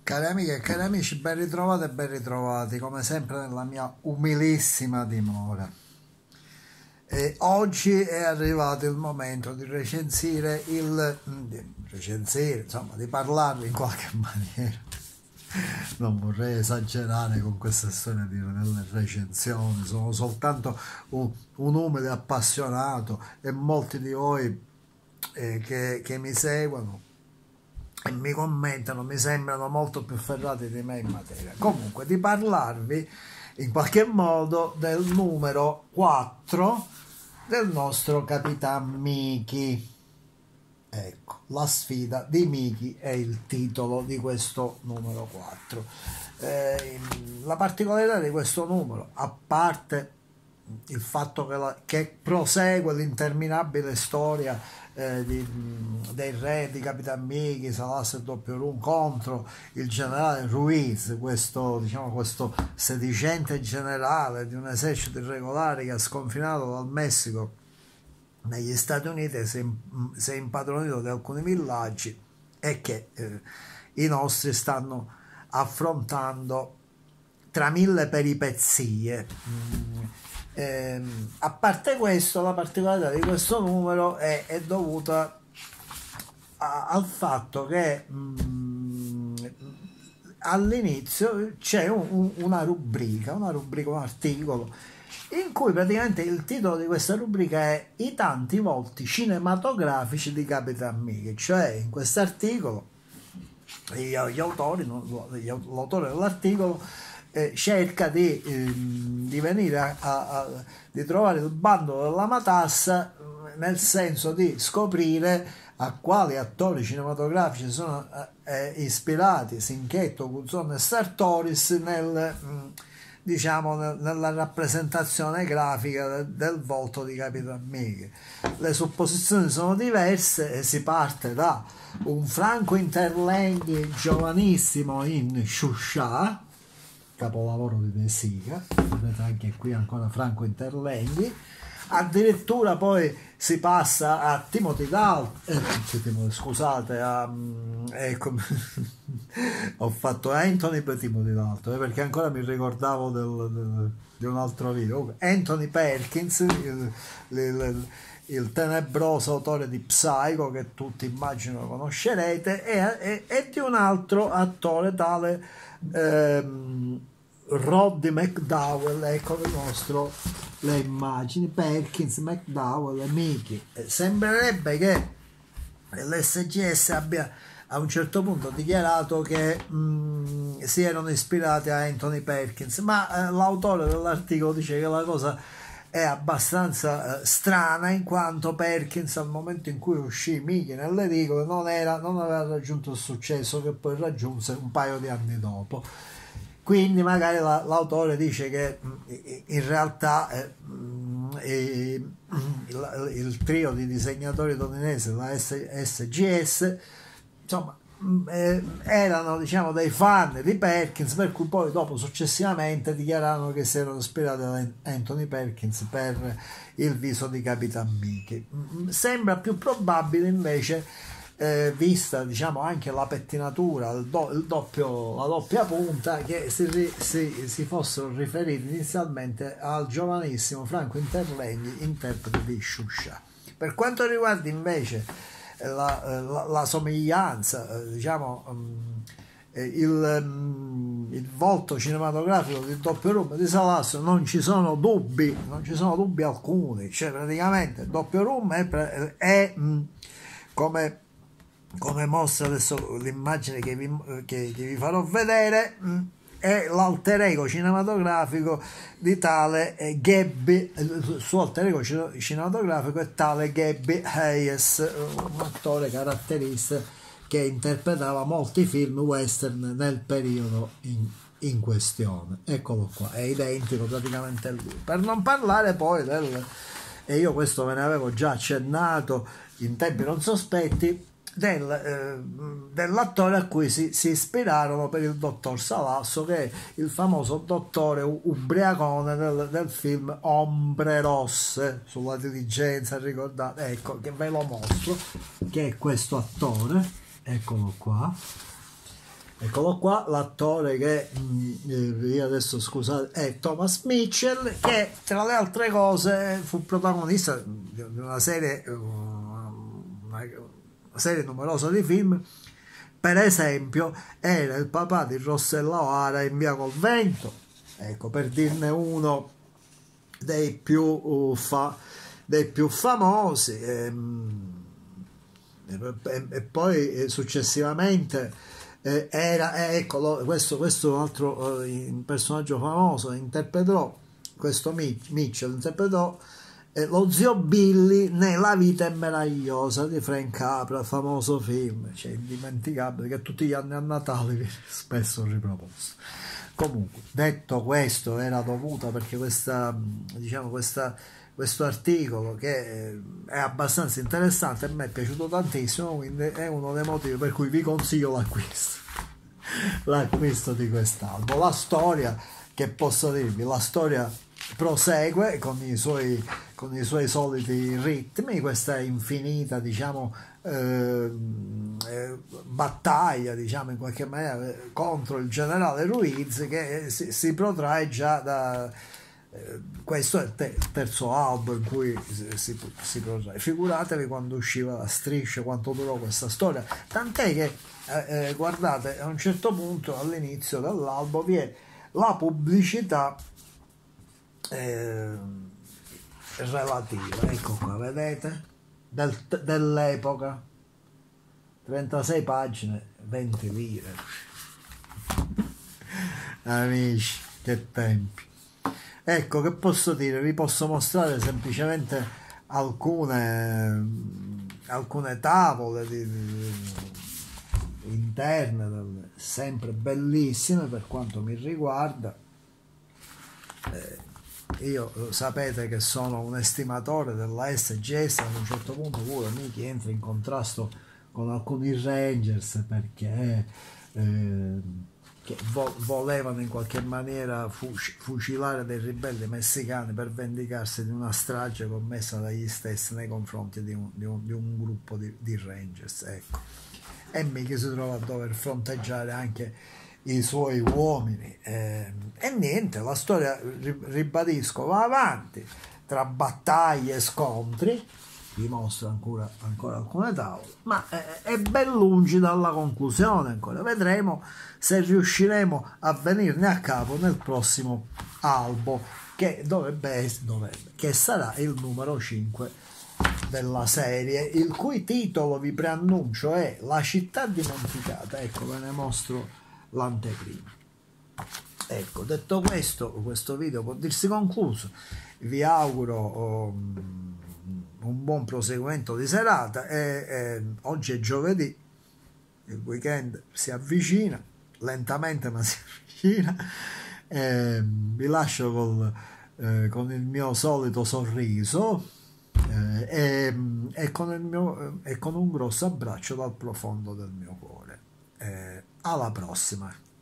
Cari amiche e cari amici, ben ritrovate e ben ritrovati, come sempre nella mia umilissima dimora. E oggi è arrivato il momento di recensire insomma, di parlarvi in qualche maniera. Non vorrei esagerare con questa storia delle recensioni, sono soltanto un umile appassionato e molti di voi che mi seguono e mi commentano mi sembrano molto più ferrati di me in materia. Comunque, di parlarvi in qualche modo del numero 4 del nostro Capitan Miki. Ecco, la sfida di Miki è il titolo di questo numero 4. La particolarità di questo numero, a parte il fatto che prosegue l'interminabile storia dei re di Capitan Miki, Salas e Doppio Rum contro il generale Ruiz, questo sedicente generale di un esercito irregolare che ha sconfinato dal Messico negli Stati Uniti, si è impadronito di alcuni villaggi e che i nostri stanno affrontando tra mille peripezie. A parte questo, la particolarità di questo numero è dovuta al fatto che all'inizio c'è un articolo in cui praticamente il titolo di questa rubrica è I tanti volti cinematografici di Capitan Miki, cioè in questo articolo l'autore dell'articolo cerca di venire di trovare il bando della matassa, nel senso di scoprire a quali attori cinematografici sono ispirati Sinchetto, Guzon e Sartoris nella rappresentazione grafica del volto di Capitan Miki. Le supposizioni sono diverse e si parte da un Franco Interlenghi giovanissimo in Sciuscià, capolavoro di De Sica, vedete anche qui ancora Franco Interlenghi, addirittura poi si passa a Timothy Dalton, scusate, ho fatto Anthony per Timothy Dalton, perché ancora mi ricordavo di un altro video. Anthony Perkins, il tenebroso autore di Psycho, che tutti immagino conoscerete, e di un altro attore tale Roddy McDowell. Ecco il nostro, le immagini, Perkins, McDowell e Miki. Sembrerebbe che l'SGS abbia a un certo punto dichiarato che si erano ispirati a Anthony Perkins, ma l'autore dell'articolo dice che la cosa è abbastanza strana, in quanto Perkins al momento in cui uscì Miki nelle edicole non aveva raggiunto il successo che poi raggiunse un paio di anni dopo. Quindi magari l'autore dice che in realtà il trio di disegnatori londinesi, la SGS, insomma, erano dei fan di Perkins, per cui poi dopo successivamente dichiararono che si erano ispirati da Anthony Perkins per il viso di Capitan Miki. Sembra più probabile invece, vista anche la pettinatura, la doppia punta, che si fossero riferiti inizialmente al giovanissimo Franco Interlenghi, interprete di Sciuscia. Per quanto riguarda invece la somiglianza, il volto cinematografico di Doppio Rum di Salasso, non ci sono dubbi alcuni, cioè praticamente Doppio Rum è come mostra adesso l'immagine che vi farò vedere, è l'alter ego cinematografico di tale Gabby. Il suo alter ego cinematografico è tale Gabby Hayes, un attore caratterista che interpretava molti film western nel periodo in questione. Eccolo qua, è identico praticamente a lui. Per non parlare poi e io questo ve ne avevo già accennato in tempi non sospetti, dell'attore a cui si ispirarono per il dottor Salasso, che è il famoso dottore ubriacone del film Ombre Rosse sulla diligenza, ricordate? Ecco, che ve lo mostro, che è questo attore, eccolo qua, Eccolo qua, l'attore che io adesso scusate è Thomas Mitchell, che tra le altre cose fu protagonista di una serie numerosa di film. Per esempio era il papà di Rossella O'Hara in Via col Vento, ecco, per dirne uno dei più famosi. E poi successivamente ecco, questo è un altro personaggio famoso, interpretò questo Mitchell, interpretò lo zio Billy nella vita è meravigliosa di Frank Capra, famoso film, cioè indimenticabile, che tutti gli anni a Natale viene spesso riproposto. Comunque, detto questo, era dovuta perché questo articolo, che è abbastanza interessante, a me è piaciuto tantissimo, quindi è uno dei motivi per cui vi consiglio l'acquisto di quest'album. La storia, che posso dirvi, la storia prosegue con i suoi soliti ritmi, questa infinita, diciamo, battaglia, diciamo, in qualche maniera contro il generale Ruiz, che si protrae già da questo è il terzo album in cui si protrae. Figuratevi quando usciva la striscia, quanto durò questa storia, tant'è che guardate, a un certo punto all'inizio dell'album vi è la pubblicità relativa, ecco qua, vedete, dell'epoca, 36 pagine, 20 lire. Amici, che tempi. Ecco, che posso dire, vi posso mostrare semplicemente alcune tavole interne, sempre bellissime per quanto mi riguarda. Io sapete che sono un estimatore della SGS, ad un certo punto pure Miki entra in contrasto con alcuni Rangers perché che volevano in qualche maniera fucilare dei ribelli messicani per vendicarsi di una strage commessa dagli stessi nei confronti di un gruppo di Rangers, ecco. E Miki si trova a dover fronteggiare anche i suoi uomini, e niente, la storia, ribadisco, va avanti tra battaglie e scontri, vi mostro ancora alcune tavole, ma è ben lungi dalla conclusione. Ancora vedremo se riusciremo a venirne a capo nel prossimo album, che che sarà il numero 5 della serie, il cui titolo vi preannuncio è La città dimenticata. Ecco, ve ne mostro l'anteprima. Ecco, detto questo video può dirsi concluso. Vi auguro un buon proseguimento di serata oggi è giovedì, il weekend si avvicina lentamente, ma si avvicina. Vi lascio con il mio solito sorriso e con un grosso abbraccio dal profondo del mio cuore. Alla prossima.